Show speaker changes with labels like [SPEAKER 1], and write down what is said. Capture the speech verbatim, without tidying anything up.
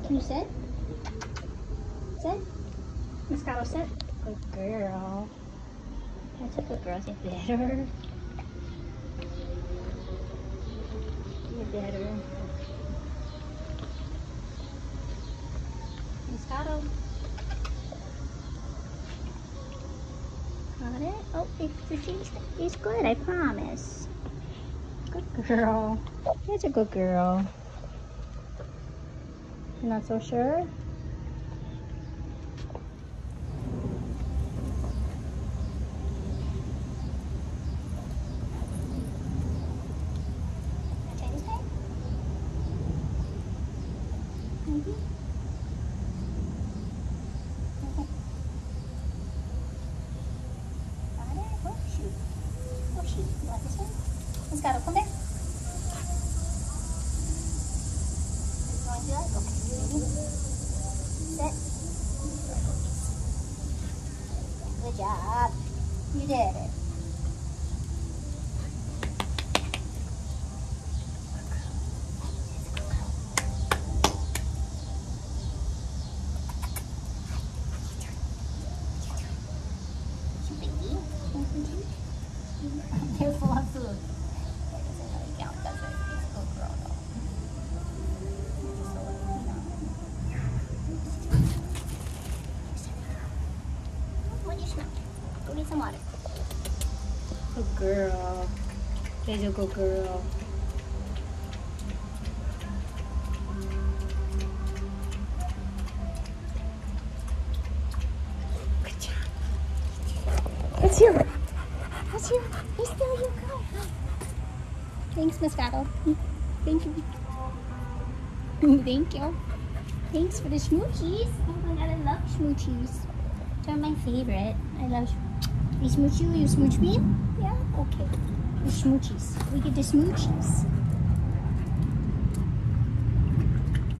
[SPEAKER 1] You sit? Sit? Moscato, sit. Good girl. That's a good girl. Sit better. Get better. Moscato. Got it? Oh, it's, it's good, I promise. Good girl. That's a good girl. You're not so sure? Chinese pay? Maybe? Okay. Got it? Oh, shoot. Oh, shoot. You want this one? Let's go. Come there. You want to do that? Okay. Ready? Sit. Good job. You did it. They're full of food. That doesn't really count, does it? It's a good girl, though. What do you smell? Go get some water. Good girl. There's a good girl. Good job. It's you. It's you. It's still you. Go. Thanks, Moscato. Thank you. Thank you. Thanks for the smoochies. Oh my god, I love smoochies. They're my favorite. I love. You smooch you? You smooch me? Yeah? Okay. The smoochies. We get the smoochies.